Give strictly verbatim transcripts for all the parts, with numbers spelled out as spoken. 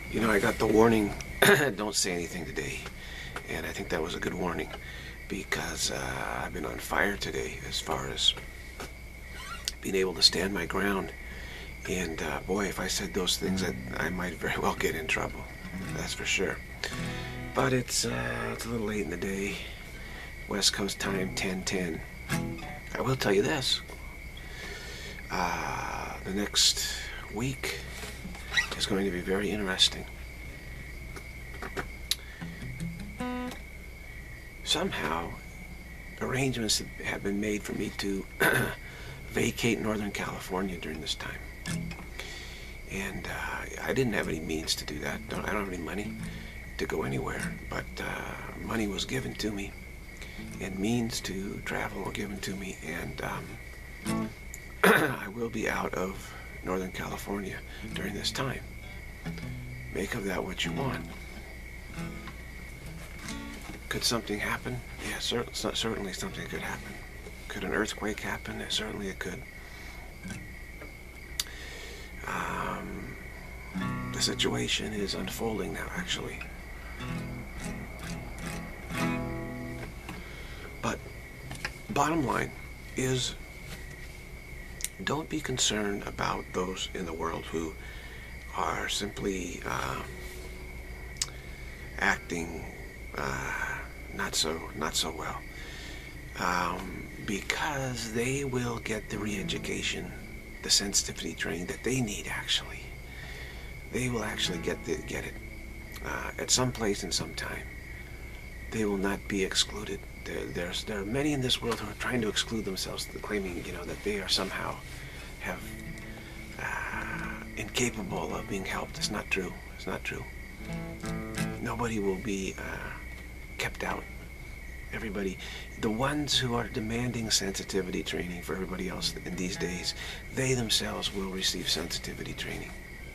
You know, I got the warning, don't say anything today. And I think that was a good warning because uh, I've been on fire today as far as being able to stand my ground. And uh, boy, if I said those things, I, I might very well get in trouble. That's for sure. But it's, uh, it's a little late in the day. West Coast time, ten ten. I will tell you this. Uh, the next week is going to be very interesting. Somehow, arrangements have been made for me to vacate Northern California during this time. And uh, I didn't have any means to do that. I don't have any money to go anywhere, but uh, money was given to me, and means to travel were given to me, and um, I will be out of Northern California during this time. Make of that what you want. Could something happen? Yeah, cer certainly something could happen. Could an earthquake happen? Yeah, certainly it could. Um, the situation is unfolding now, actually. But bottom line is, don't be concerned about those in the world who are simply uh, acting uh, not so not so well, um, because they will get the re-education, the sensitivity training that they need. Actually, they will actually get the, get it uh, at some place and some time. They will not be excluded. There, there's there are many in this world who are trying to exclude themselves, claiming you know that they are somehow have uh, incapable of being helped. It's not true. It's not true. Nobody will be uh, kept out. Everybody, the ones who are demanding sensitivity training for everybody else in these days, they themselves will receive sensitivity training.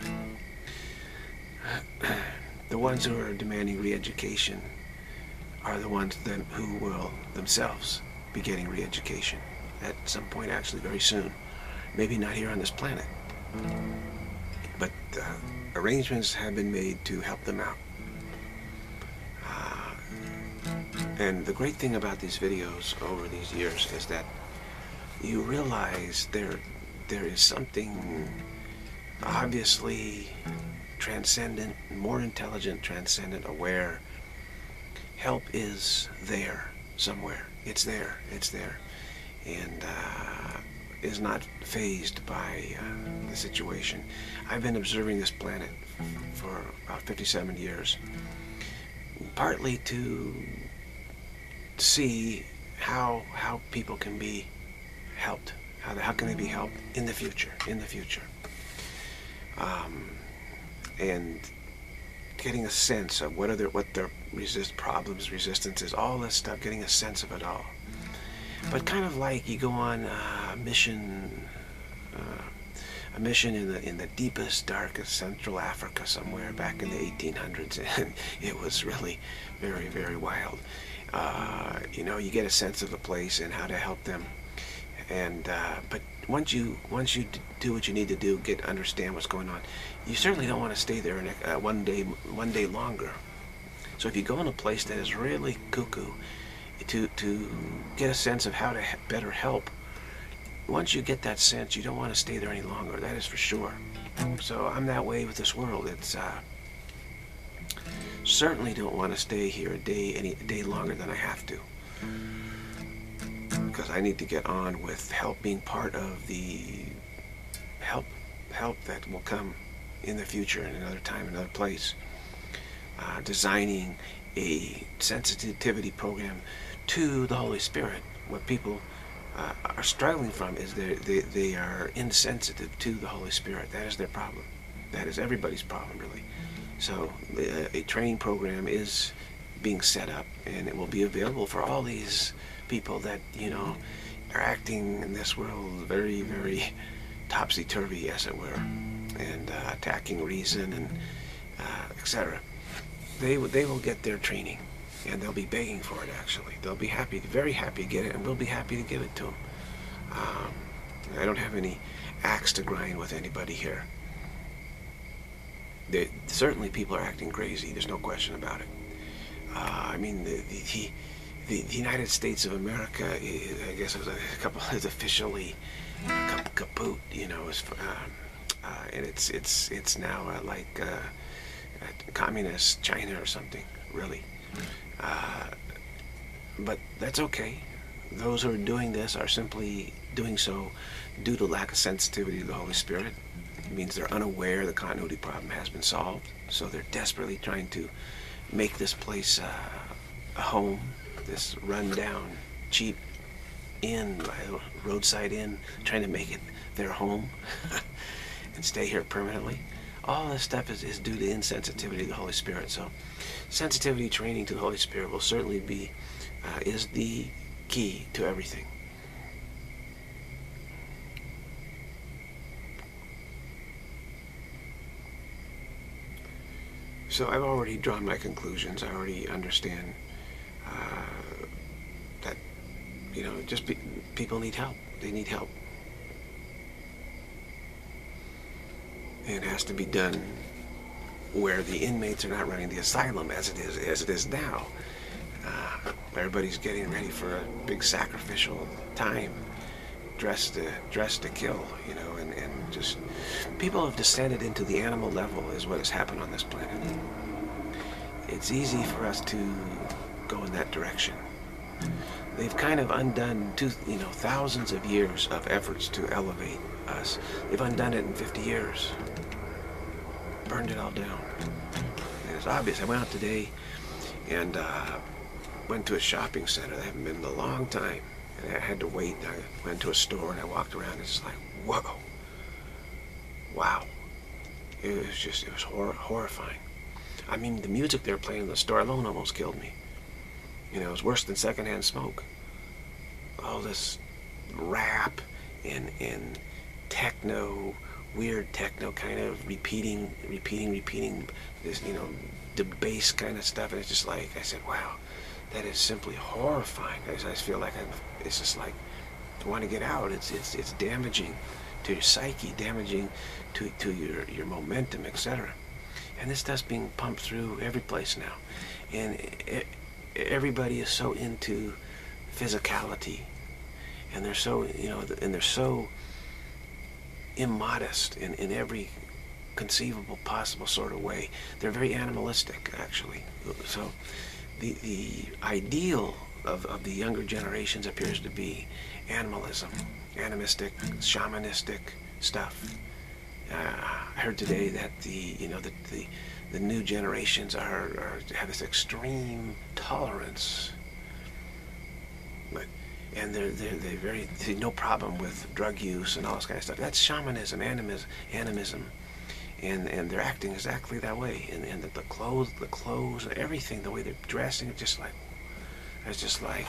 The ones who are demanding re-education are the ones that, who will themselves be getting re-education at some point, actually very soon. Maybe not here on this planet, but uh, arrangements have been made to help them out. Uh, and the great thing about these videos over these years is that you realize there, there is something obviously transcendent, more intelligent, transcendent, aware. Help is there somewhere. It's there. It's there. And uh, is not fazed by uh, the situation. I've been observing this planet for about fifty-seven years, partly to see how how people can be helped. How, how can they be helped in the future? In the future. Um, and getting a sense of what are their what their resist problems, resistances, all this stuff. Getting a sense of it all. But kind of like you go on a mission, uh, a mission in the in the deepest, darkest Central Africa somewhere back in the eighteen hundreds, and it was really very, very wild. Uh, you know, you get a sense of the place and how to help them, and uh, but once you once you do what you need to do, get understand what's going on, you certainly don't want to stay there uh, one day one day longer. So if you go in a place that is really cuckoo, to to get a sense of how to better help, once you get that sense, you don't want to stay there any longer. That is for sure. So I'm that way with this world. It's uh, certainly don't want to stay here a day any a day longer than I have to, because I need to get on with help, being part of the help help that will come in the future, in another time, another place. Uh, designing a sensitivity program to the Holy Spirit. What people uh, are struggling from is they, they, they are insensitive to the Holy Spirit. That is their problem. That is everybody's problem, really. So uh, a training program is being set up, and it will be available for all these people that, you know, are acting in this world very, very topsy-turvy, as it were, and uh, attacking reason and uh, et cetera. They, they will get their training, and they'll be begging for it, actually. They'll be happy, very happy to get it, and we'll be happy to give it to them. Um, I don't have any axe to grind with anybody here. they, certainly people are acting crazy. There's no question about it. Uh, I mean, the, the, the, the United States of America, I guess it was a couple, is officially kaput, you know, as for, um, uh, and it's it's it's now uh, like uh, communist China or something, really. Uh, but that's okay. Those who are doing this are simply doing so due to lack of sensitivity to the Holy Spirit. It means they're unaware the continuity problem has been solved, so they're desperately trying to make this place uh, a home, this run-down, cheap inn, roadside inn, trying to make it their home and stay here permanently. All this stuff is, is due to insensitivity to the Holy Spirit. So sensitivity training to the Holy Spirit will certainly be, uh, is the key to everything. So I've already drawn my conclusions. I already understand uh, that, you know, just pe people need help. They need help. And it has to be done where the inmates are not running the asylum as it is as it is now. Uh, everybody's getting ready for a big sacrificial time, dressed to dressed to kill, you know, and, and just people have descended into the animal level is what has happened on this planet. It's easy for us to go in that direction. They've kind of undone two, you know, thousands of years of efforts to elevate us. They've undone it in fifty years. Burned it all down. And it's obvious. I went out today and uh, went to a shopping center. I haven't been in a long time. And I had to wait. I went to a store and I walked around and it's just like, whoa. Wow. It was just, it was hor horrifying. I mean, the music they were playing in the store alone almost killed me. You know, it was worse than secondhand smoke. All this rap and, and techno, weird techno kind of repeating, repeating, repeating this, you know, the bass kind of stuff. And it's just like, I said, wow, that is simply horrifying. I just, I just feel like I'm, it's just like, I want to get out. It's, it's, it's damaging to your psyche, damaging to, to your, your momentum, et cetera. And this stuff's being pumped through every place now. And it, everybody is so into physicality, and they're so, you know, and they're so immodest in, in every conceivable possible sort of way. They're very animalistic, actually. So the, the ideal of, of the younger generations appears to be animalism, animistic, shamanistic stuff. Uh, I heard today that the, you know, the, the, the new generations are, are have this extreme tolerance, but and they're they're they very they no problem with drug use and all this kind of stuff. That's shamanism, animism, animism, and and they're acting exactly that way. And and the, the clothes, the clothes, everything, the way they're dressing, it's just like, it's just like,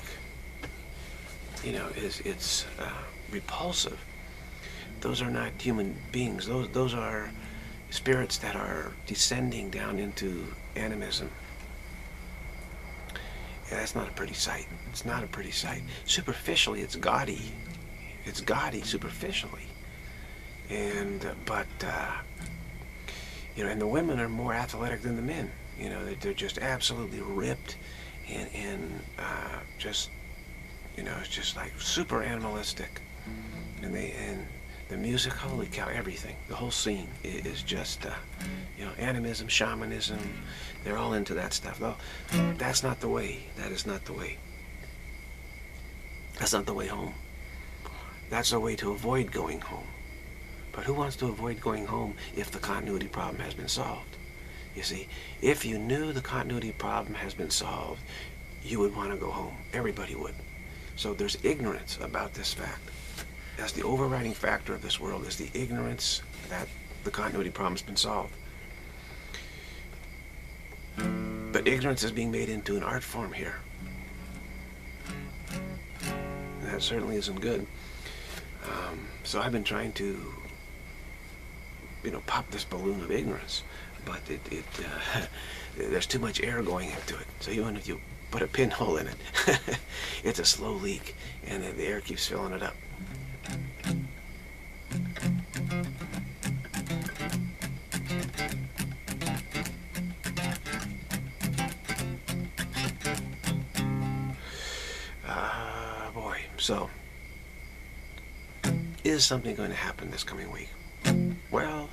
you know, it's it's uh, repulsive. Those are not human beings. Those those are spirits that are descending down into animism. And that's not a pretty sight. It's not a pretty sight. Superficially, it's gaudy. It's gaudy superficially. And uh, but uh, you know, and the women are more athletic than the men. You know, they're, they're just absolutely ripped and and uh, just, you know, it's just like super animalistic. And they and. The music, holy cow, everything. The whole scene is just, uh, you know, animism, shamanism. They're all into that stuff. Well, that's not the way. That is not the way. That's not the way home. That's the way to avoid going home. But who wants to avoid going home if the continuity problem has been solved? You see, if you knew the continuity problem has been solved, you would want to go home. Everybody would. So there's ignorance about this fact. That's the overriding factor of this world, is the ignorance that the continuity problem has been solved. But ignorance is being made into an art form here. And that certainly isn't good. Um, so I've been trying to, you know, pop this balloon of ignorance, but it, it uh, there's too much air going into it. So even if you put a pinhole in it, it's a slow leak, and the air keeps filling it up. So, is something going to happen this coming week? Well,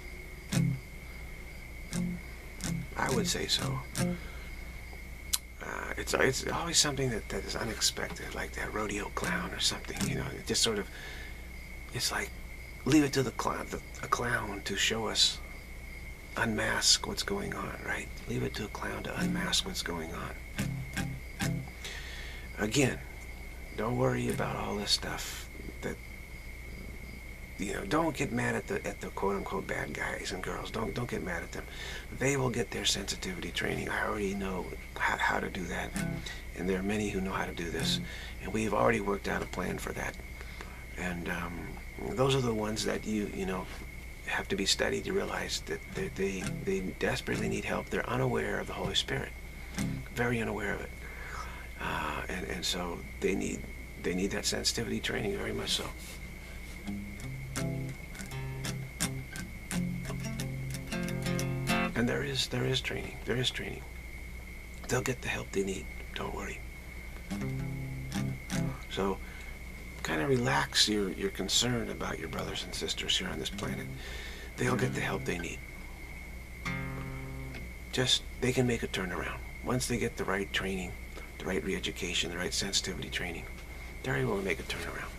I would say so. Uh, it's it's always something that, that is unexpected, like that rodeo clown or something. You know, it just sort of, it's like, leave it to the clown, the, a clown to show us, unmask what's going on, right? Leave it to a clown to unmask what's going on. Again, don't worry about all this stuff. That, you know, don't get mad at the at the quote unquote bad guys and girls. Don't don't get mad at them. They will get their sensitivity training. I already know how, how to do that, and there are many who know how to do this, and we've already worked out a plan for that. And um, those are the ones that you you know have to be studied to realize that they, they they desperately need help. They're unaware of the Holy Spirit, very unaware of it, uh, and and so they need they need that sensitivity training very much so. And there is there is training. There is training. They'll get the help they need. Don't worry. So, kind of relax your your concern about your brothers and sisters here on this planet. They'll get the help they need. Just, they can make a turnaround. Once they get the right training, the right re-education, the right sensitivity training, they're able to make a turnaround.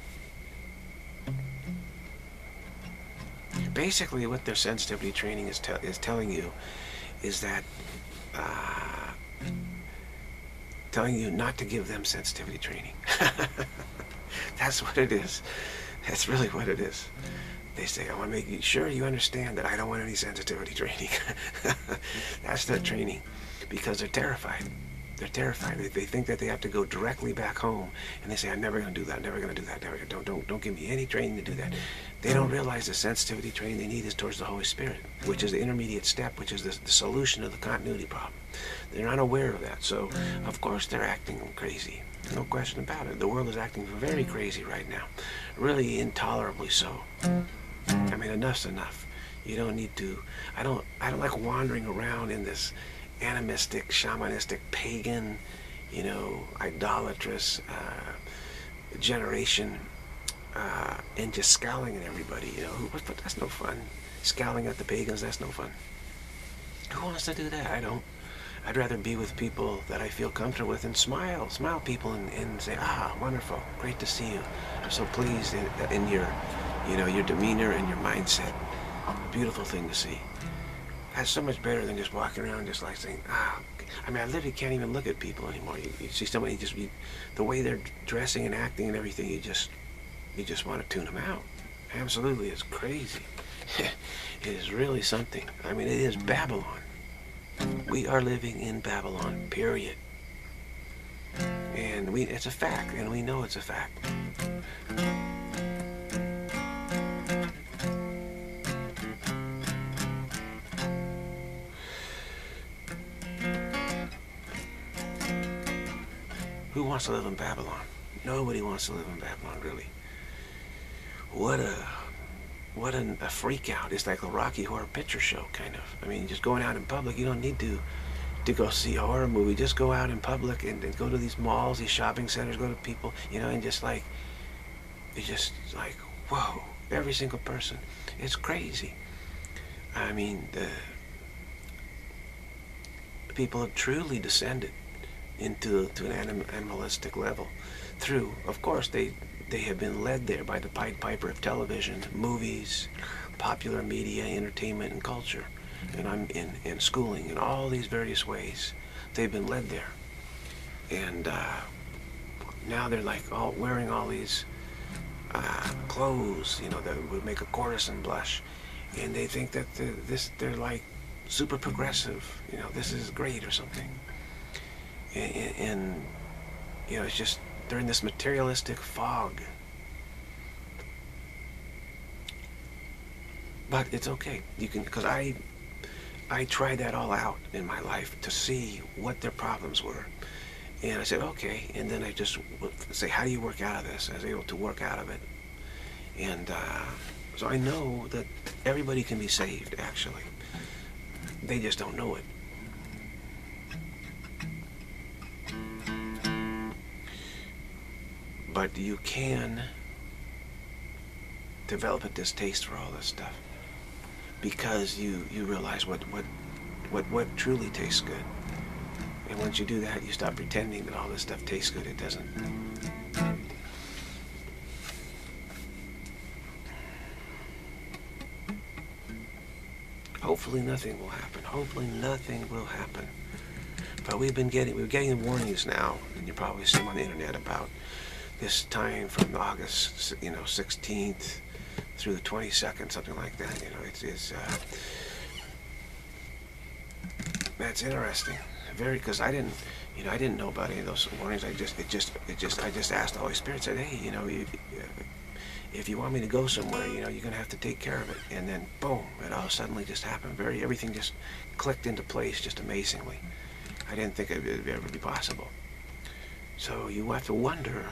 Basically, what their sensitivity training is, te is telling you is that, uh, telling you not to give them sensitivity training. That's what it is. That's really what it is. They say, I want to make sure you understand that I don't want any sensitivity training. That's their training, because they're terrified. They're terrified. They, they think that they have to go directly back home, and they say, I'm never going to do that, I'm never going to do that, never, don't, don't, don't give me any training to do that. They don't realize the sensitivity training they need is towards the Holy Spirit, which is the intermediate step, which is the, the solution of the continuity problem. They're not aware of that, so of course they're acting crazy. No question about it. The world is acting very crazy right now. Really intolerably so. I mean, enough's enough. You don't need to, I don't, I don't like wandering around in this animistic, shamanistic, pagan, you know, idolatrous uh, generation, uh, and just scowling at everybody, you know. But that's no fun. Scowling at the pagans, that's no fun. Who wants to do that? I don't. I'd rather be with people that I feel comfortable with and smile, smile people and, and say, ah, wonderful, great to see you. I'm so pleased in, in your, you know, your demeanor and your mindset. Beautiful thing to see. That's so much better than just walking around just like saying, ah, I mean, I literally can't even look at people anymore. You, you see somebody just, you, the way they're dressing and acting and everything, you just, you just want to tune them out. Absolutely, it's crazy. It is really something. I mean, it is Babylon. We are living in Babylon, period. And we, it's a fact, and we know it's a fact. Who wants to live in Babylon? Nobody wants to live in Babylon, really. What a, what a, a freak out. It's like a Rocky Horror Picture Show, kind of. I mean, just going out in public, you don't need to to go see a horror movie. Just go out in public and, and go to these malls, these shopping centers, go to people, you know, and just like, it's just like, whoa, every single person. It's crazy. I mean, the people have truly descended into to an anim animalistic level through, of course, they they have been led there by the Pied Piper of television, movies, popular media, entertainment, and culture, and I'm in in schooling in all these various ways. They've been led there, and uh, now they're like all wearing all these uh, clothes, you know, that would make a courtesan blush, and they think that the, this they're like super progressive, you know, this is great or something. And, and you know, it's just, they're in this materialistic fog. But it's okay. You can, because I, I tried that all out in my life to see what their problems were. And I said, okay. And then I just would say, how do you work out of this? I was able to work out of it. And uh, so I know that everybody can be saved, actually. They just don't know it. but you can develop a distaste for all this stuff because you you realize what what what what truly tastes good. And once you do that, you stop pretending that all this stuff tastes good. It doesn't. Hopefully nothing will happen. Hopefully nothing will happen. But we've been getting we're getting warnings now, and you probably see them on the internet about this time from August, you know, sixteenth through the twenty-second, something like that. You know, it's it's uh, that's interesting. Very, because I didn't, you know, I didn't know about any of those warnings. I just, it just, it just, I just asked the Holy Spirit. Said, hey, you know, you, if you want me to go somewhere, you know, you're gonna have to take care of it. And then, boom, it all suddenly just happened. Very, everything just clicked into place, just amazingly. I didn't think it would ever be possible. So you have to wonder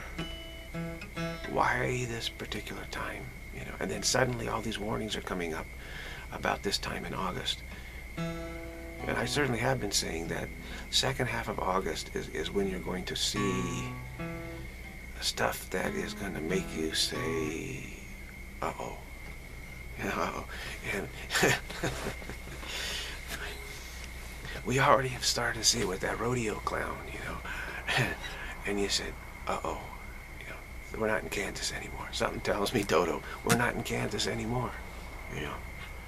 why this particular time, you know. And then suddenly, all these warnings are coming up about this time in August. And I certainly have been saying that second half of August is, is when you're going to see stuff that is going to make you say, uh-oh. Uh-oh. And we already have started to see it with that rodeo clown, you know. And you said, uh-oh. You know, we're not in Kansas anymore. Something tells me, Dodo, we're not in Kansas anymore, you know.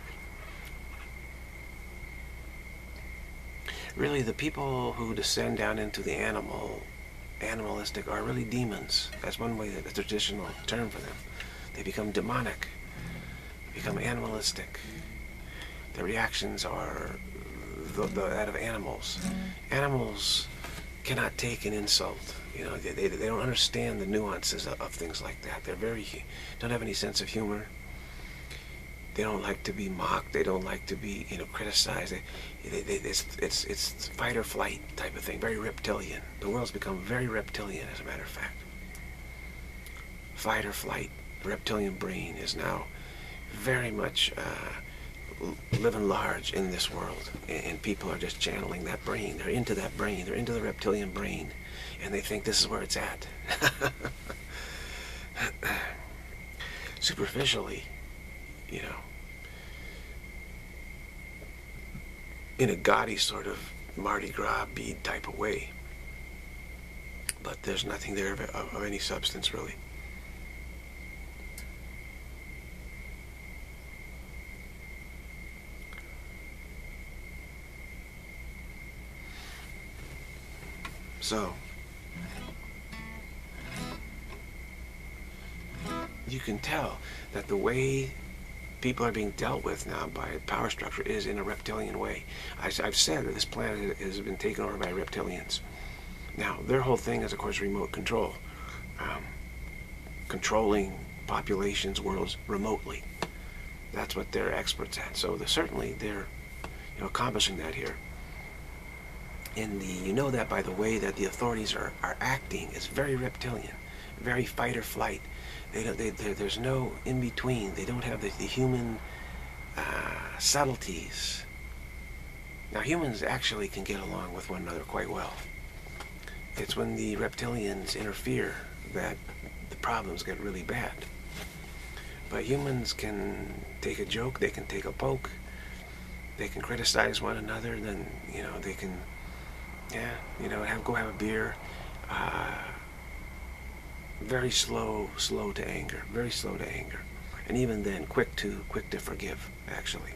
Really, the people who descend down into the animal, animalistic, are really demons. That's one way, that the traditional term for them. They become demonic, they become animalistic. Their reactions are the, the, that of animals. Animals cannot take an insult. You know, they, they, they don't understand the nuances of, of things like that. They're very, don't have any sense of humor. They don't like to be mocked. They don't like to be, you know, criticized. They, they, they, it's, it's, it's fight or flight type of thing, very reptilian. The world's become very reptilian, as a matter of fact. Fight or flight. The reptilian brain is now very much uh, living large in this world. And, and people are just channeling that brain. They're into that brain. They're into the reptilian brain. And they think this is where it's at. Superficially, you know, in a gaudy sort of Mardi Gras bead type of way. But there's nothing there of, of, of any substance, really. So, you can tell that the way people are being dealt with now by power structure is in a reptilian way. I, I've said that this planet has been taken over by reptilians. Now, their whole thing is, of course, remote control. Um, controlling populations, worlds remotely. That's what they're experts at. So they're, certainly they're, you know, accomplishing that here. And the, you know that by the way that the authorities are, are acting is very reptilian, very fight or flight. They don't, they, there's no in-between. They don't have the, the human uh, subtleties. Now, humans actually can get along with one another quite well. It's when the reptilians interfere that the problems get really bad. But humans can take a joke, they can take a poke, they can criticize one another, then, you know, they can, yeah, you know, have, go have a beer. Uh, very slow, slow to anger, very slow to anger. And even then, quick to, quick to forgive, actually.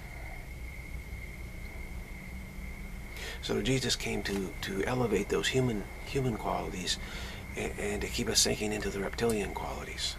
So Jesus came to, to elevate those human, human qualities and, and to keep us sinking into the reptilian qualities.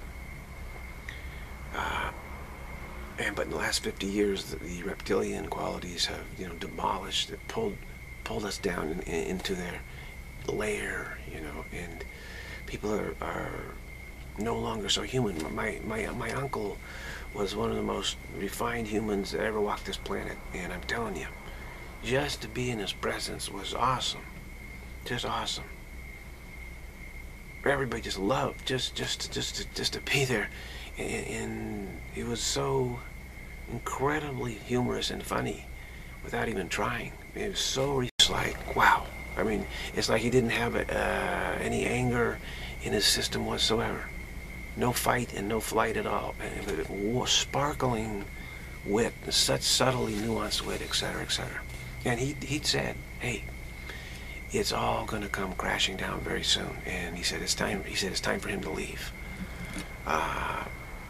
Uh, and but in the last fifty years, the, the reptilian qualities have, you know, demolished, pulled, pulled us down in, in, into their lair, you know, and people are, are no longer so human. My, my, my uncle was one of the most refined humans that ever walked this planet, and I'm telling you, just to be in his presence was awesome. Just awesome. Everybody just loved, just, just, just, to, just to be there. And, and it was so incredibly humorous and funny without even trying. It was so, it's like, wow. I mean, it's like he didn't have uh, any anger, in his system whatsoever. No fight and no flight at all. And sparkling wit, such subtly nuanced wit, et cetera, et cetera. And he he said, "Hey, it's all going to come crashing down very soon." And he said it's time. He said it's time for him to leave. Uh,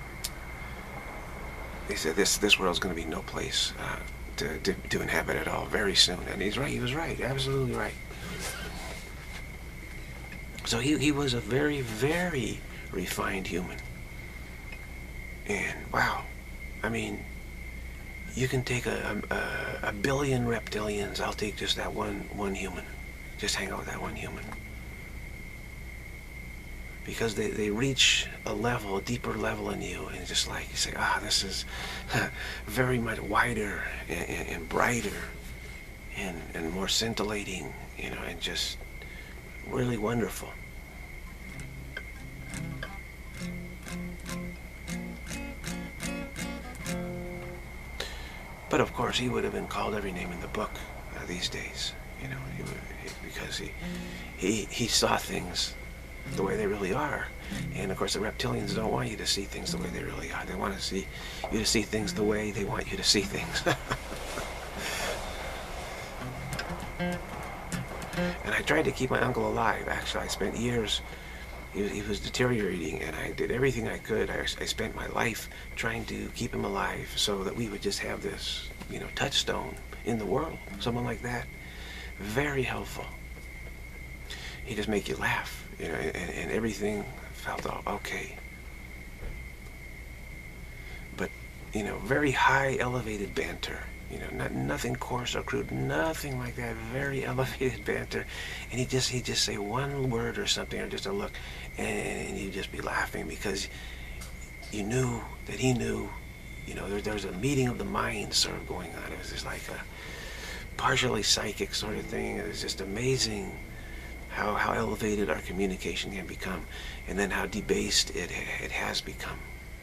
he said this this world's going to be no place uh, to, to to inhabit at all very soon. And he's right. He was right. Absolutely right. So he he was a very very refined human. And wow, I mean, you can take a, a, a billion reptilians. I'll take just that one one human. Just hang out with that one human. Because they, they reach a level, a deeper level in you, and it's just like, you say, ah, this is very much wider and, and, and brighter and, and more scintillating, you know, and just really wonderful. But of course, he would have been called every name in the book uh, these days, you know, he would, he, because he, he he saw things the way they really are. And of course, the reptilians don't want you to see things the way they really are. They want to see you to see things the way they want you to see things. And I tried to keep my uncle alive. Actually, I spent years. He was, he was deteriorating, and I did everything I could. I, I spent my life trying to keep him alive so that we would just have this, you know, touchstone in the world. Someone like that. Very helpful. He'd just make you laugh, you know, and, and everything felt all okay. But, you know, very high elevated banter. You know, not, nothing coarse or crude, nothing like that. Very elevated banter. And he'd just, he'd just say one word or something, or just a look, and, and you'd just be laughing because you knew that he knew, you know, there, there was a meeting of the minds sort of going on. It was just like a partially psychic sort of thing. It was just amazing how, how elevated our communication can become, and then how debased it, it has become.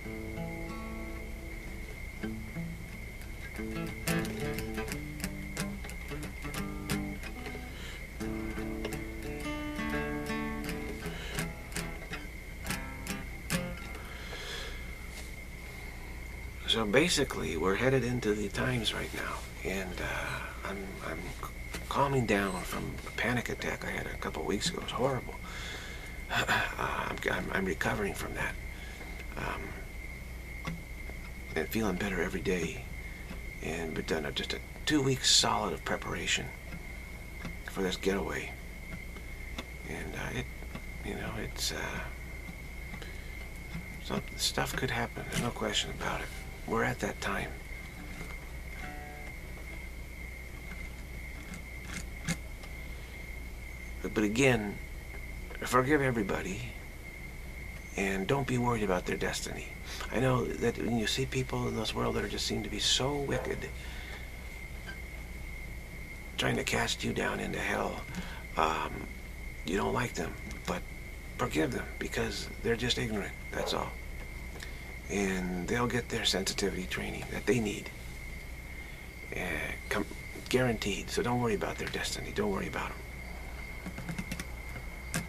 So basically, we're headed into the times right now, and uh, I'm, I'm calming down from a panic attack I had a couple of weeks ago. It was horrible. uh, I'm, I'm, I'm recovering from that, um, and feeling better every day. And we've done a, just a two weeks solid of preparation for this getaway, and uh, it, you know, it's uh, some stuff could happen. There's no question about it. We're at that time. But, but again, forgive everybody and don't be worried about their destiny. I know that when you see people in this world that are just seem to be so wicked, trying to cast you down into hell, um, you don't like them, but forgive them because they're just ignorant, that's all. And they'll get their sensitivity training that they need. Uh, com guaranteed. So don't worry about their destiny. Don't worry about them.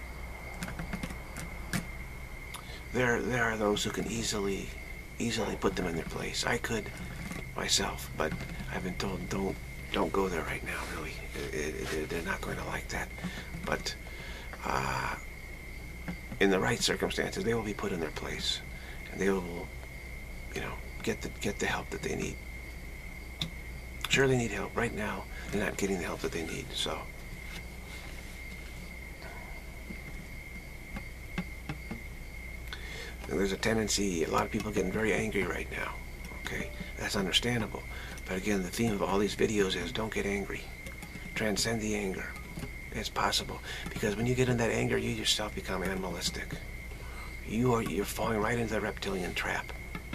There, there are those who can easily, easily put them in their place. I could myself, but I've been told don't, don't go there right now. Really, it, it, they're not going to like that. But uh, in the right circumstances, they will be put in their place. And they will, you know, get the get the help that they need. Sure, they need help. Right now, they're not getting the help that they need, so. And there's a tendency, a lot of people getting very angry right now, okay? That's understandable. But again, the theme of all these videos is don't get angry. Transcend the anger. It's possible. Because when you get in that anger, you yourself become animalistic. You are, you're falling right into the reptilian trap.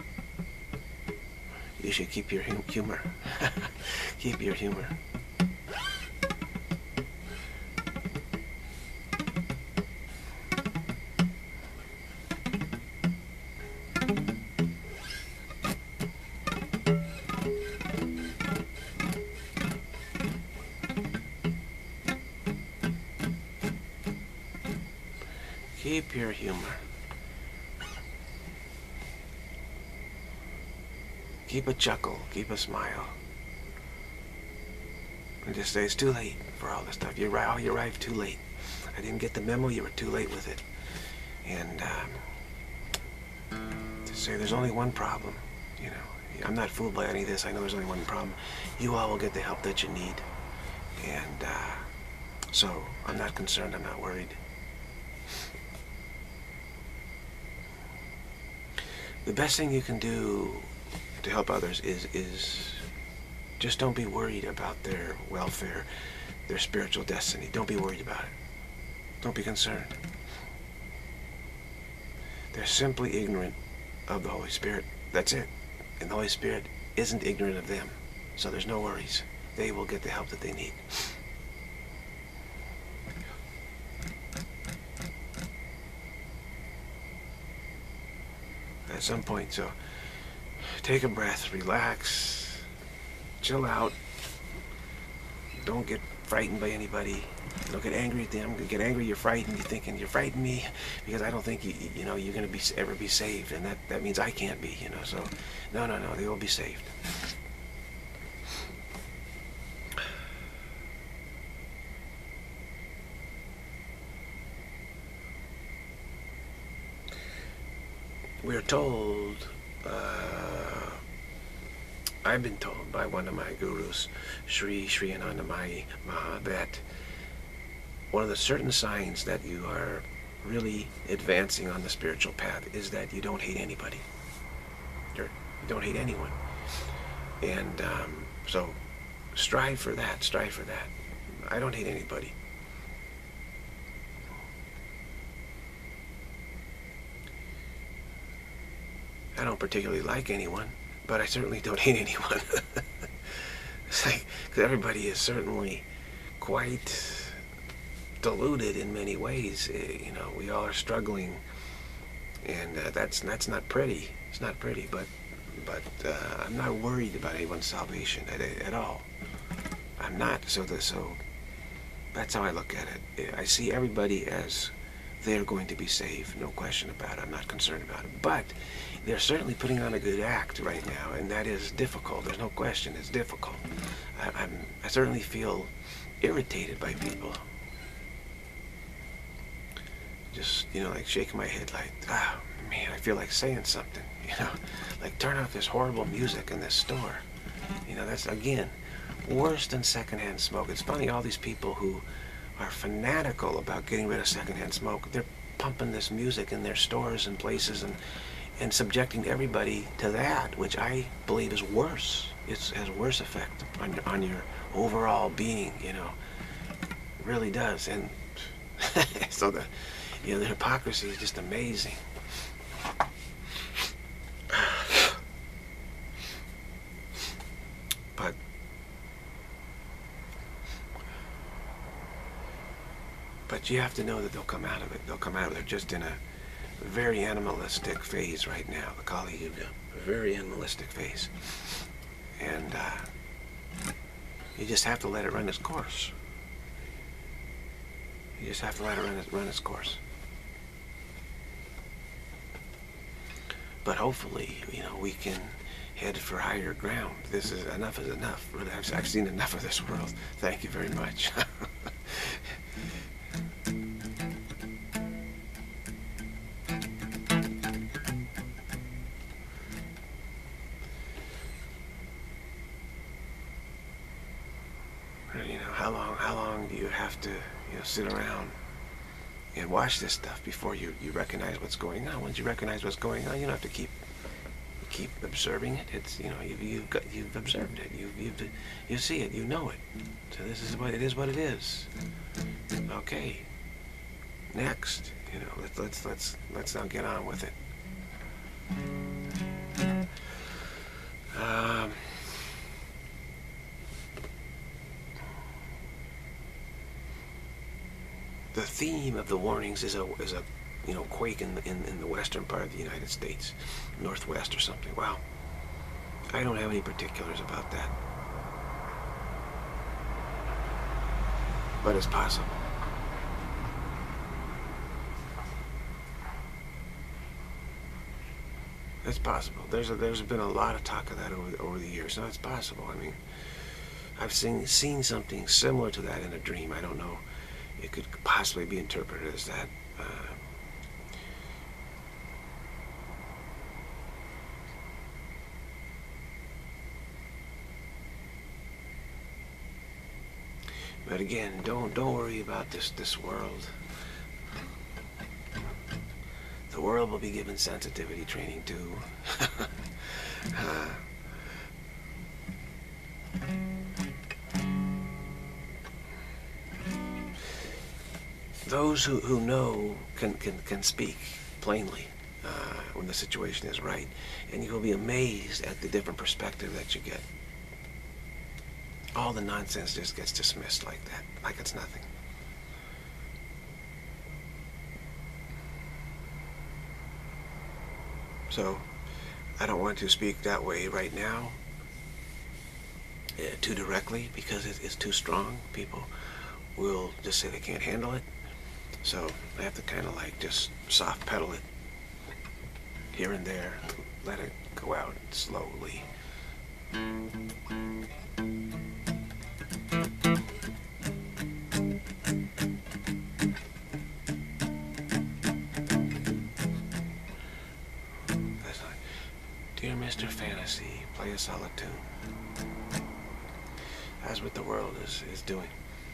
You should keep your hum humor. Keep your humor. Keep your humor. Keep a chuckle. Keep a smile. And just say, it's too late for all this stuff. You, oh, you arrived too late. I didn't get the memo. You were too late with it. And um, to say there's only one problem. You know, I'm not fooled by any of this. I know there's only one problem. You all will get the help that you need. And uh, so I'm not concerned. I'm not worried. The best thing you can do to help others is is just don't be worried about their welfare, their spiritual destiny. Don't be worried about it. Don't be concerned. They're simply ignorant of the Holy Spirit. That's it. And the Holy Spirit isn't ignorant of them. So there's no worries. They will get the help that they need. At some point, so take a breath, relax, chill out. Don't get frightened by anybody. Don't get angry at them. Get angry, you're frightened. You're thinking, you're frightened me because I don't think you, you know, you're going to be ever be saved, and that that means I can't be, you know. So, no, no, no, they will be saved. We're told, uh, I've been told by one of my gurus, Sri Sri Anandamayi Maha, that one of the certain signs that you are really advancing on the spiritual path is that you don't hate anybody. You're, you don't hate anyone. And um, so strive for that, strive for that. I don't hate anybody. I don't particularly like anyone, but I certainly don't hate anyone. It's like, because everybody is certainly quite deluded in many ways. You know, we all are struggling, and uh, that's that's not pretty. It's not pretty, but but uh, I'm not worried about anyone's salvation at, at all. I'm not. So the, so that's how I look at it. I see everybody as they're going to be saved, no question about it. I'm not concerned about it. But they're certainly putting on a good act right now, and that is difficult. There's no question. It's difficult. I, I'm, I certainly feel irritated by people. Just, you know, like shaking my head like, ah, man, I feel like saying something, you know, like turn off this horrible music in this store. You know, that's, again, worse than secondhand smoke. It's funny, all these people who are fanatical about getting rid of secondhand smoke, they're pumping this music in their stores and places and and subjecting everybody to that, which I believe is worse. It has worse effect on your, on your overall being, you know. It really does. And so the, you know, the hypocrisy is just amazing. But But you have to know that they'll come out of it. They'll come out of it. They're just in a very animalistic phase right now, the Kali Yuga. A very animalistic phase. And uh, you just have to let it run its course. You just have to let it run, run its course. But hopefully, you know, we can head for higher ground. This is, enough is enough. Really, I've, I've seen enough of this world. Thank you very much. You know, how long, how long do you have to, you know, sit around and watch this stuff before you, you recognize what's going on? Once you recognize what's going on, you don't have to keep keep observing it. It's, you know, you've you've got you've observed it. You you've you see it. You know it. So this is what it is. What it is. Okay. Next, you know, let's let's let's let's now get on with it. Um. The theme of the warnings is a is a you know quake in the in, in the western part of the United States, northwest or something. Wow, I don't have any particulars about that, but it's possible. It's possible. There's a, there's been a lot of talk of that over the, over the years. No, it's possible. I mean, I've seen seen something similar to that in a dream. I don't know. It could possibly be interpreted as that. Uh, but again, don't don't worry about this this world. The world will be given sensitivity training too. uh, those who, who know can, can, can speak plainly uh, when the situation is right, and you will be amazed at the different perspective that you get. All the nonsense just gets dismissed like that, like it's nothing. So, I don't want to speak that way right now, uh, too directly, because it, it's too strong. People will just say they can't handle it. So, I have to kind of like just soft pedal it here and there, let it go out slowly. Dear Mister Fantasy, play a solid tune. That's what the world is, is doing.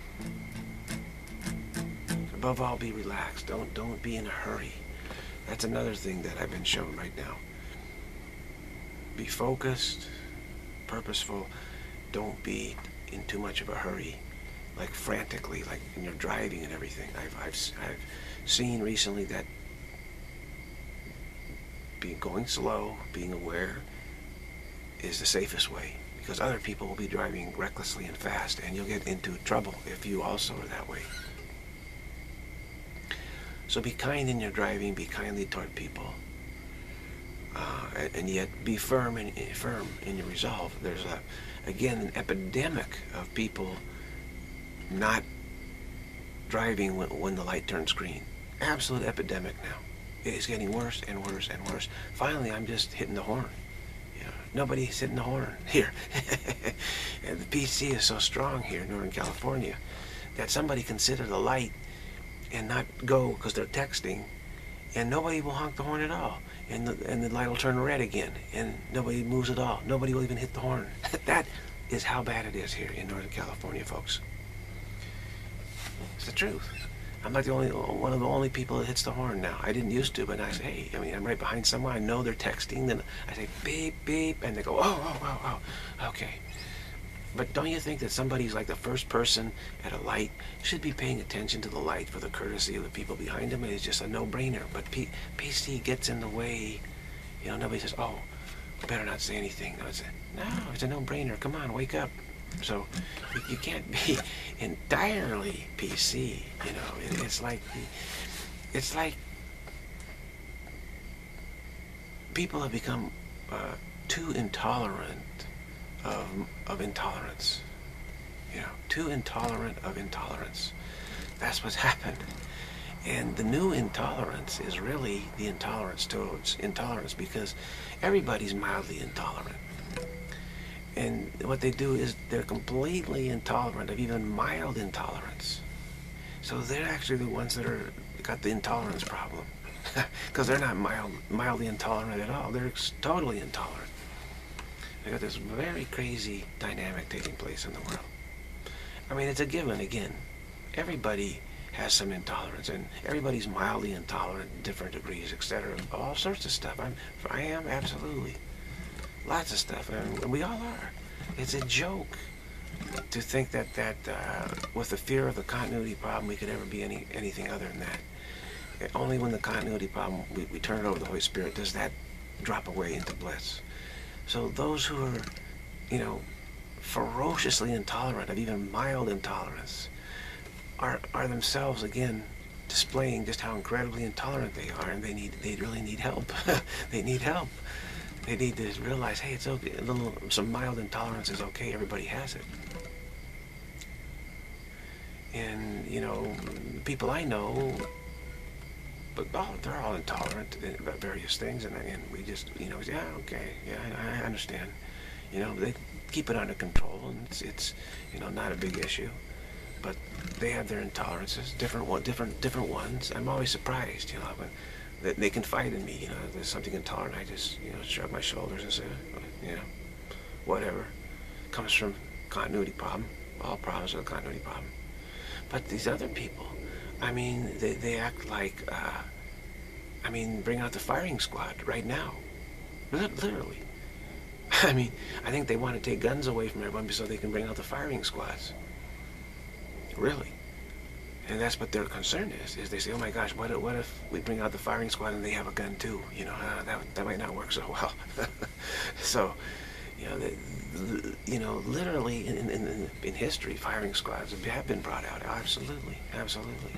Above all, be relaxed. Don't, don't be in a hurry. That's another thing that I've been shown right now. Be focused, purposeful. Don't be in too much of a hurry, like frantically, like when you're driving and everything. I've, I've, I've seen recently that being going slow, being aware, is the safest way, because other people will be driving recklessly and fast, and you'll get into trouble if you also are that way. So be kind in your driving, be kindly toward people, uh, and, and yet be firm in, firm in your resolve. There's, a, again, an epidemic of people not driving when, when the light turns green. Absolute epidemic now. It is getting worse and worse and worse. Finally, I'm just hitting the horn. You know, nobody's hitting the horn here. And the P C is so strong here in Northern California that somebody can sit at a light and not go because they're texting, and nobody will honk the horn at all. And the, and the light will turn red again, and nobody moves at all. Nobody will even hit the horn. That is how bad it is here in Northern California, folks. It's the truth. I'm not the only one of the only people that hits the horn now. I didn't used to, but I say, hey, I mean, I'm right behind someone. I know they're texting. Then I say, beep, beep, and they go, oh, oh, oh, oh, okay. But don't you think that somebody's like the first person at a light should be paying attention to the light for the courtesy of the people behind them? It's just a no-brainer. But P PC gets in the way. You know, nobody says, oh, better not say anything. No, it's a, no, it's a no-brainer. Come on, wake up. So you, you can't be entirely P C, you know. It, it's like, it's like people have become uh, too intolerant of, of intolerance. You know, too intolerant of intolerance. That's what's happened. And the new intolerance is really the intolerance towards intolerance, because everybody's mildly intolerant. And what they do is they're completely intolerant of even mild intolerance. So they're actually the ones that are got the intolerance problem, because they're not mild, mildly intolerant at all. They're totally intolerant. They got this very crazy dynamic taking place in the world. I mean, it's a given again. Everybody has some intolerance, and everybody's mildly intolerant in different degrees, et cetera. All sorts of stuff. I'm, I am absolutely. Lots of stuff, and we all are. It's a joke to think that that uh, with the fear of the continuity problem, we could ever be any anything other than that. Only when the continuity problem, we, we turn it over to the Holy Spirit, does that drop away into bliss. So those who are, you know, ferociously intolerant of even mild intolerance are are themselves again displaying just how incredibly intolerant they are, and they need they really need help. They need help. They need to realize, hey, it's okay. A little, some mild intolerance is okay. Everybody has it. And, you know, people I know but oh, they're all intolerant about various things, and and we just, you know, yeah, okay, yeah, I, I understand. You know, they keep it under control, and it's, it's, you know, not a big issue. But they have their intolerances, different one, different different ones. I'm always surprised, you know, when they, they confide in me. You know, there's something intolerant. I just, you know, shrug my shoulders and say, you know, whatever. Comes from continuity problem. All problems are a continuity problem. But these other people, I mean, they they act like, uh, I mean, bring out the firing squad right now, literally. I mean, I think they want to take guns away from everyone so they can bring out the firing squads. Really. And that's what their concern is, is they say, oh my gosh, what if, what if we bring out the firing squad and they have a gun too? You know, uh, that, that might not work so well. So, you know, the, the, you know, literally in, in, in history, firing squads have been brought out. Absolutely, absolutely.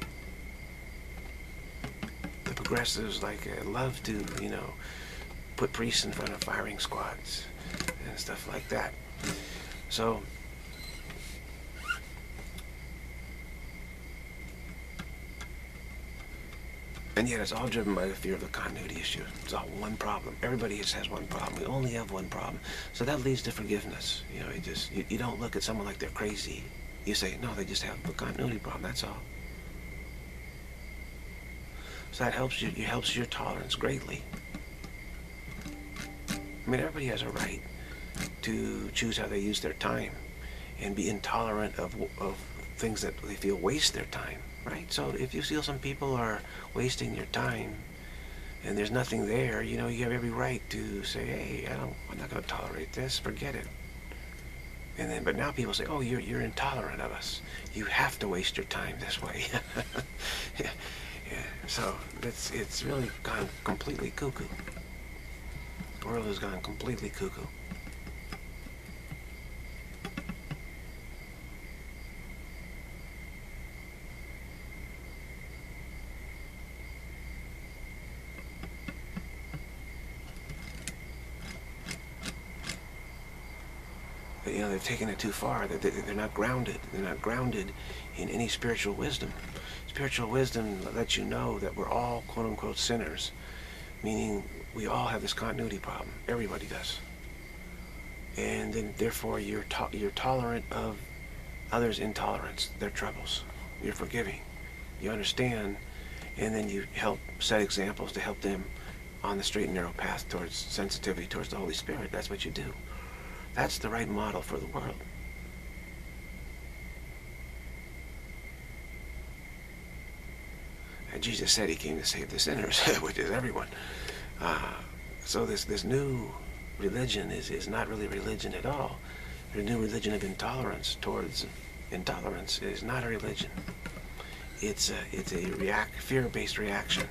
The progressives, like, uh, love to, you know, put priests in front of firing squads and stuff like that. So, and yet it's all driven by the fear of the continuity issue. It's all one problem. Everybody just has one problem. We only have one problem. So that leads to forgiveness. You know, you just, you, you don't look at someone like they're crazy. You say, no, they just have a continuity problem, that's all. So that helps you, it helps your tolerance greatly. I mean, everybody has a right to choose how they use their time and be intolerant of, of things that they feel waste their time. Right? So if you feel some people are wasting your time and there's nothing there, you know, you have every right to say, hey, I don't, I'm not going to tolerate this, forget it. And then, but now people say, oh, you're, you're intolerant of us. You have to waste your time this way. Yeah. Yeah. So it's, it's really gone completely cuckoo. The world has gone completely cuckoo. You know, they've taken it too far. They're, they're not grounded. They're not grounded in any spiritual wisdom. Spiritual wisdom lets you know that we're all quote-unquote sinners, meaning we all have this continuity problem. Everybody does. And then, therefore, you're, to you're tolerant of others' intolerance, their troubles. You're forgiving. You understand, and then you help set examples to help them on the straight and narrow path towards sensitivity towards the Holy Spirit. That's what you do. That's the right model for the world. And Jesus said he came to save the sinners, which is everyone. Uh, so this this new religion is, is not really religion at all. The new religion of intolerance towards intolerance is not a religion. It's a, it's a react, fear-based reaction.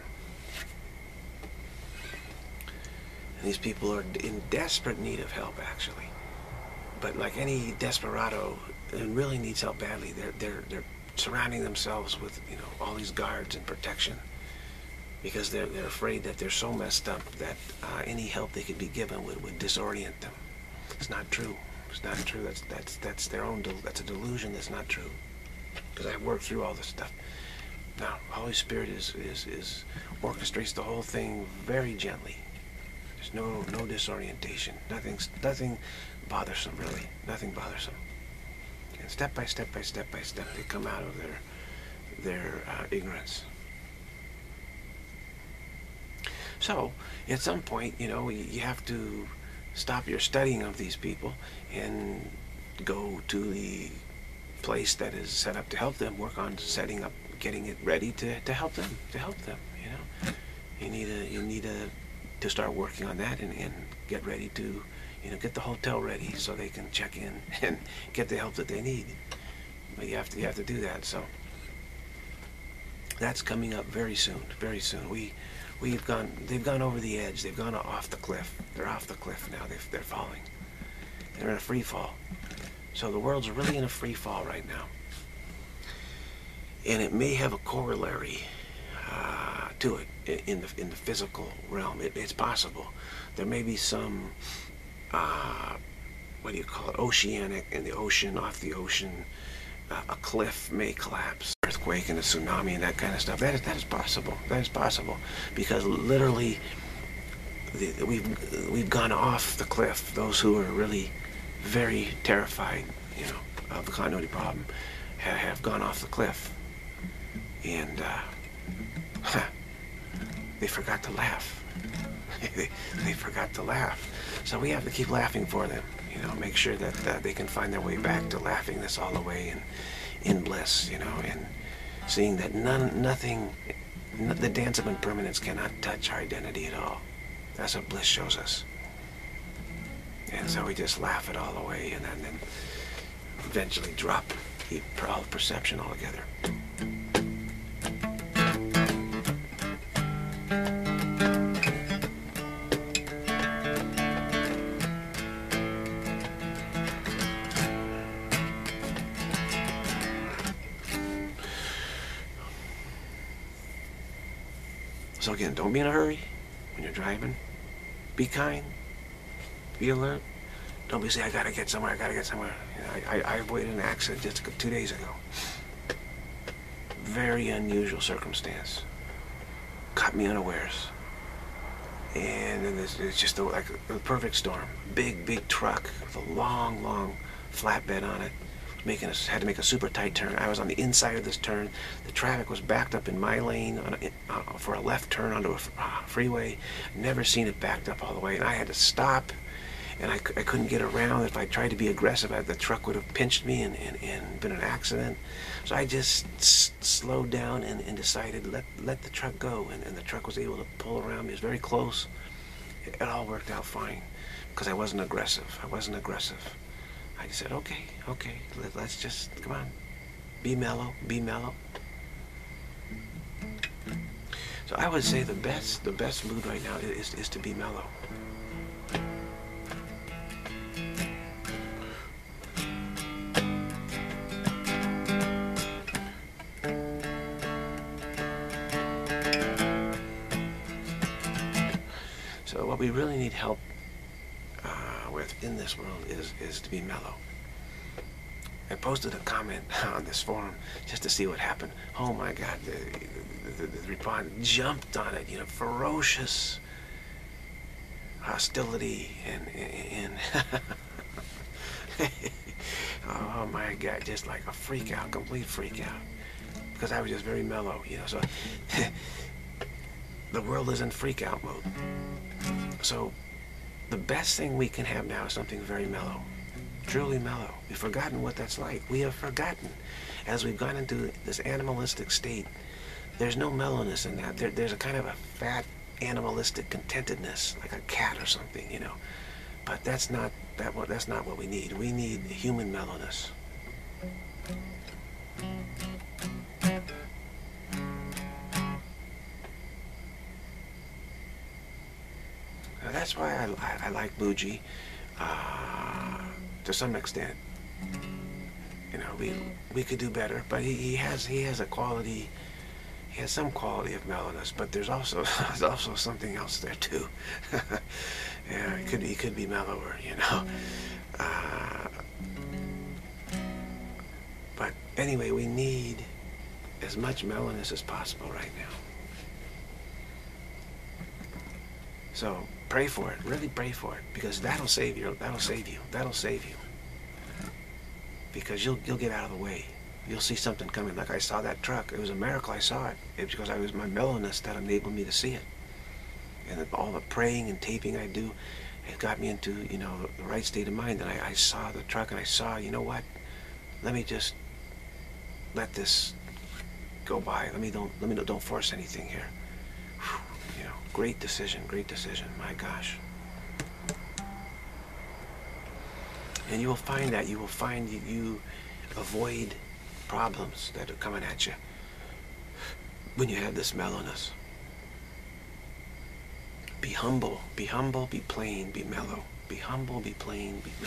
And these people are in desperate need of help, actually. But like any desperado, and really needs help badly, they're they're they're surrounding themselves with, you know, all these guards and protection, because they're they're afraid that they're so messed up that uh, any help they could be given would would disorient them. It's not true. It's not true. That's that's that's their own. That's a delusion. That's not true. Because I've worked through all this stuff. Now, Holy Spirit is is is orchestrates the whole thing very gently. There's no no disorientation. Nothing's nothing. bothersome, really. Nothing bothersome. And step by step by step by step, they come out of their their uh, ignorance. So, at some point, you know, you, you have to stop your studying of these people and go to the place that is set up to help them, work on setting up, getting it ready to, to help them, to help them, you know. You need a, you need a, to start working on that and, and get ready to, you know, get the hotel ready so they can check in and get the help that they need. But you have to, you have to do that. So that's coming up very soon, very soon. We, we've gone, they've gone over the edge. They've gone off the cliff. They're off the cliff now. They've, they're falling. They're in a free fall. So the world's really in a free fall right now. And it may have a corollary uh, to it in the, in the physical realm. It, it's possible. There may be some Uh, what do you call it, oceanic, in the ocean, off the ocean, uh, a cliff may collapse, earthquake. earthquake and a tsunami and that kind of stuff. That is, that is possible. That is possible. Because literally, the, we've, we've gone off the cliff. Those who are really very terrified, you know, of the continuity problem have, have gone off the cliff. And uh, they forgot to laugh. they, they forgot to laugh. So we have to keep laughing for them. You know, make sure that uh, they can find their way back to laughing this all away and in bliss, you know, and seeing that none, nothing, the dance of impermanence cannot touch our identity at all. That's what bliss shows us. And so we just laugh it all away and then, then eventually drop all perception altogether. So again, don't be in a hurry when you're driving. Be kind. Be alert. Don't be saying, I gotta get somewhere, I gotta get somewhere. You know, I, I, I avoided an accident just two days ago. Very unusual circumstance. Caught me unawares. And then there's, it's just a, like a, a perfect storm. Big, big truck with a long, long flatbed on it. Making a, had to make a super tight turn. I was on the inside of this turn. The traffic was backed up in my lane on a, uh, for a left turn onto a uh, freeway. Never seen it backed up all the way, and I had to stop, and I, I couldn't get around. If I tried to be aggressive, I, the truck would have pinched me and, and, and been an accident. So I just s slowed down and, and decided let let the truck go, and, and the truck was able to pull around me. It was very close. It, it all worked out fine because I wasn't aggressive. I wasn't aggressive. I just said, okay, okay, let, let's just, come on, be mellow, be mellow. So I would say the best, the best mood right now is, is to be mellow. So what we really need help with in this world is is to be mellow. I posted a comment on this forum just to see what happened. Oh my God, the, the, the response jumped on it, you know, ferocious hostility and, and oh my God, just like a freak out, complete freak out, because I was just very mellow, you know. So the world is in freak out mode. So the best thing we can have now is something very mellow, truly mellow. We've forgotten what that's like. We have forgotten. As we've gone into this animalistic state, there's no mellowness in that. There, there's a kind of a fat animalistic contentedness, like a cat or something, you know. But that's not that. That's not what we need. We need human mellowness. That's why I, I, I like Mooji uh, to some extent. You know, we we could do better, but he, he has he has a quality, he has some quality of mellowness, but there's also there's also something else there too. Yeah, he could he could be mellower, you know. Uh, but anyway, we need as much mellowness as possible right now. So pray for it, really pray for it, because that'll save you, that'll save you, that'll save you. Because you'll, you'll get out of the way. You'll see something coming, like I saw that truck. It was a miracle I saw it. It was because I was my mellowness that enabled me to see it. And all the praying and taping I do, it got me into, you know, the right state of mind. And I, I saw the truck and I saw, you know what, let me just let this go by. Let me don't, let me don't force anything here. Whew. You know, great decision, great decision, my gosh. And you will find that, you will find you, you avoid problems that are coming at you when you have this mellowness. Be humble, be humble, be plain, be mellow. Be humble, be plain, be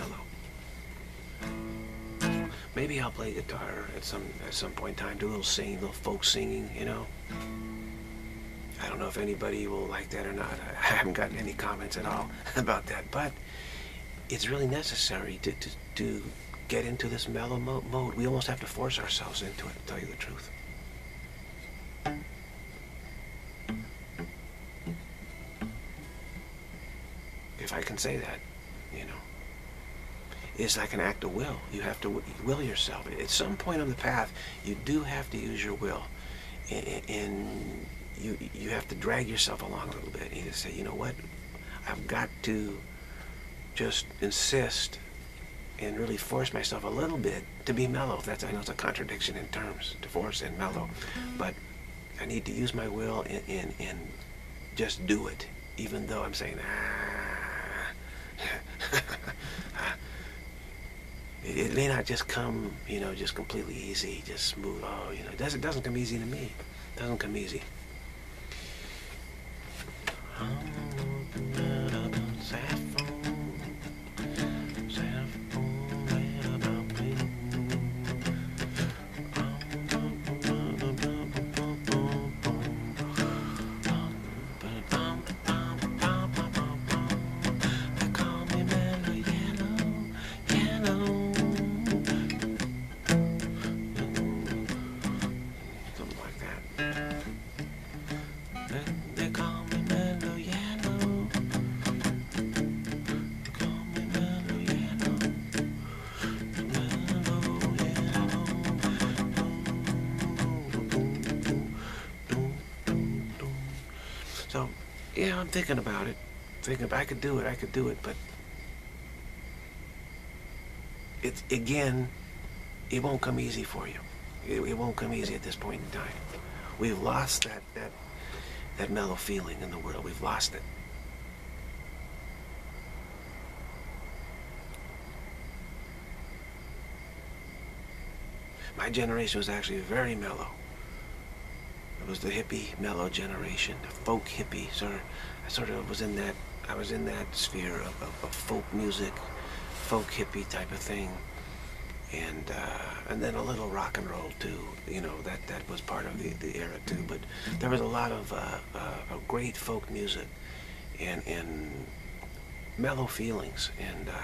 mellow. Maybe I'll play guitar at some at some point in time, do a little singing, a little folk singing, you know. I don't know if anybody will like that or not. I haven't gotten any comments at all about that, but it's really necessary to, to, to get into this mellow mo mode. We almost have to force ourselves into it, to tell you the truth. if I can say that, you know, is like an act of will. You have to will yourself. At some point on the path, you do have to use your will, and, and you you have to drag yourself along a little bit. And you just say, you know what, I've got to just insist and really force myself a little bit to be mellow. That's, I know it's a contradiction in terms, to force and mellow, but I need to use my will and, and, and just do it, even though I'm saying, ah. it, it may not just come, you know, just completely easy, just smooth. Oh, you know, it doesn't, it doesn't come easy to me. It doesn't come easy. So, yeah, I'm thinking about it. Thinking if I could do it, I could do it. But it's, again, it won't come easy for you. It, it won't come easy at this point in time. We've lost that that that mellow feeling in the world. We've lost it. My generation was actually very mellow. It was the hippie mellow generation, the folk hippie. Sort of, I sort of was in that. I was in that sphere of, of, of folk music, folk hippie type of thing, and uh, and then a little rock and roll too. You know, that that was part of the the era too. But there was a lot of, uh, uh, of great folk music, and and mellow feelings, and uh,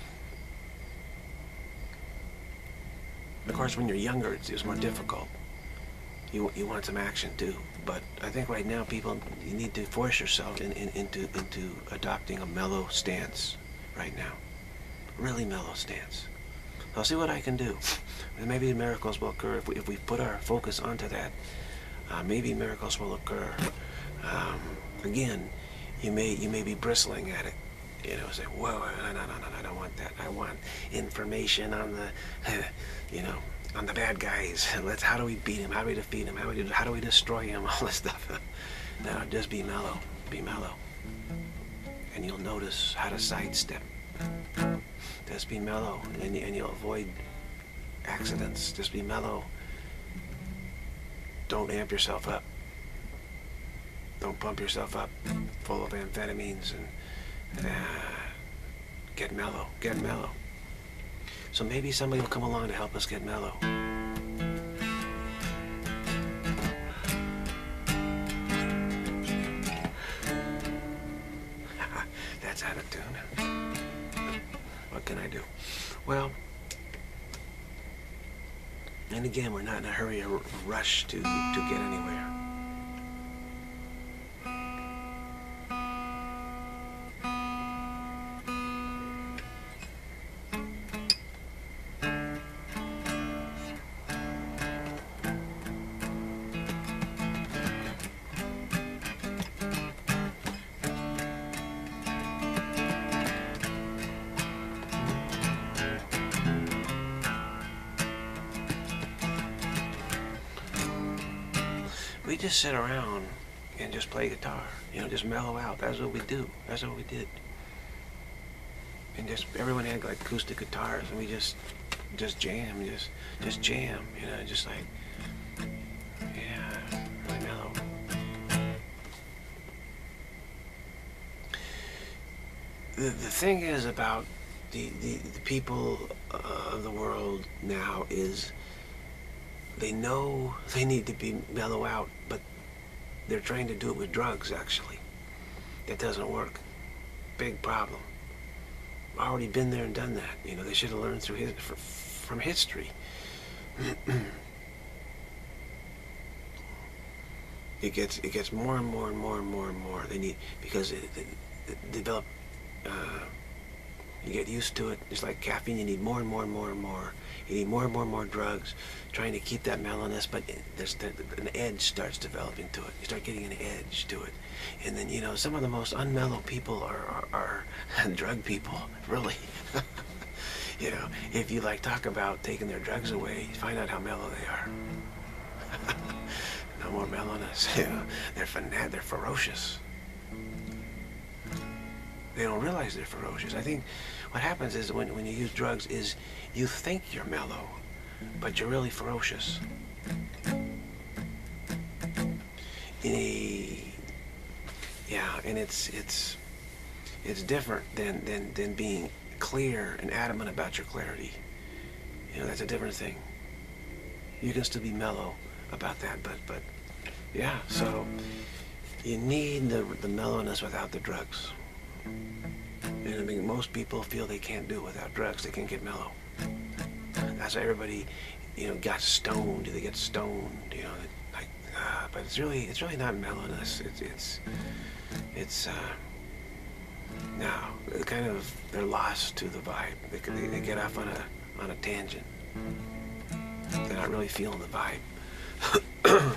of course when you're younger, it's, it's more difficult. You, you want some action too, but I think right now people, you need to force yourself in, in, into into adopting a mellow stance right now, really mellow stance. I'll see what I can do. Maybe miracles will occur if we, if we put our focus onto that. Uh, maybe miracles will occur. Um, again, you may you may be bristling at it, you know, say, whoa, no, no, no, no, I don't want that. I want information on the, you know, on the bad guys. Let's, how do we beat him? How do we defeat him? How do we, how do we destroy him? All this stuff. No, just be mellow. Be mellow. And you'll notice how to sidestep. Just be mellow, and, and you'll avoid accidents. Just be mellow. Don't amp yourself up. Don't pump yourself up full of amphetamines, and uh, get mellow. Get mellow. So maybe somebody will come along to help us get mellow. That's out of tune. What can I do? Well, and again, we're not in a hurry or rush to, to get anywhere. We just sit around and just play guitar, you know, just mellow out. That's what we do. That's what we did. And just, everyone had like acoustic guitars, and we just, just jam, just, just jam, you know, just like, yeah, really mellow. The, the thing is about the, the, the people uh, of the world now is, they know they need to be mellow out, but they're trying to do it with drugs, actually. That doesn't work. Big problem. Already been there and done that. You know, they should have learned through his, from history. It gets it gets more and more and more and more and more. They need, because it, it, it develop uh, you get used to it. It's like caffeine. You need more and more and more and more. You need more and more and more drugs, trying to keep that mellowness. But there's the, an edge starts developing to it. You start getting an edge to it, and then you know some of the most unmellow people are are, are drug people. Really, you know, if you like talk about taking their drugs away, you find out how mellow they are. No more mellowness. You know, they're fanat. They're ferocious. They don't realize they're ferocious. I think what happens is when, when you use drugs is you think you're mellow, but you're really ferocious. In a, yeah, and it's it's it's different than, than, than being clear and adamant about your clarity. You know, that's a different thing. You can still be mellow about that, but but yeah, so you need the, the mellowness without the drugs. And I mean, most people feel they can't do it without drugs. They can't get mellow. That's why everybody, you know, got stoned. They get stoned, you know, like. Uh, but it's really, it's really not mellowness. It's, it's, it's. Uh, no, it's kind of they're lost to the vibe. They, they, they get off on a on a tangent. They're not really feeling the vibe.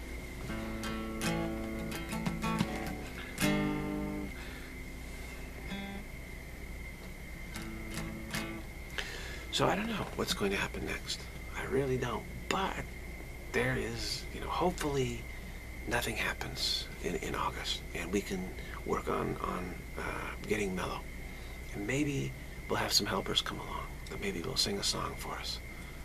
So I don't know what's going to happen next. I really don't. But there is, you know, hopefully nothing happens in, in August, and we can work on, on uh, getting mellow. And maybe we'll have some helpers come along. That maybe we'll sing a song for us.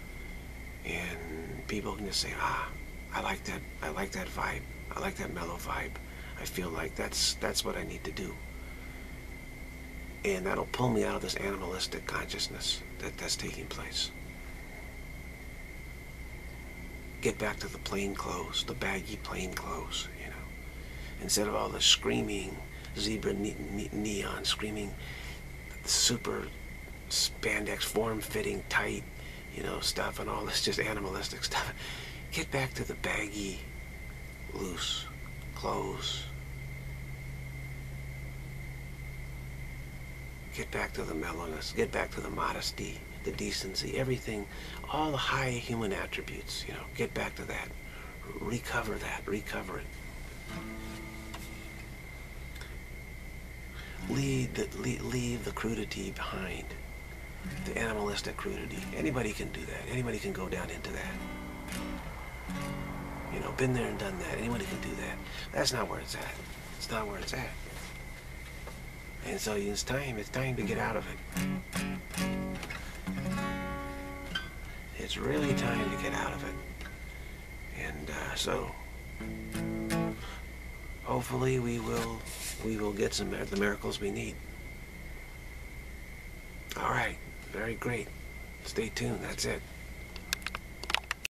And people can just say, ah, I like that, I like that vibe. I like that mellow vibe. I feel like that's, that's what I need to do. And that'll pull me out of this animalistic consciousness that, that's taking place. Get back to the plain clothes, the baggy plain clothes, you know. Instead of all the screaming, zebra ne ne neon, screaming, super spandex, form-fitting, tight, you know, stuff and all this just animalistic stuff. Get back to the baggy, loose clothes. Get back to the mellowness, get back to the modesty, the decency, everything, all the high human attributes, you know, get back to that. Recover that, recover it. Lead the, leave, leave the crudity behind, the animalistic crudity. Anybody can do that. Anybody can go down into that. You know, been there and done that. Anybody can do that. That's not where it's at. It's not where it's at. And so it's time, it's time to get out of it. It's really time to get out of it. And uh, so, hopefully we will, we will get some the miracles we need. All right, very great. Stay tuned, that's it.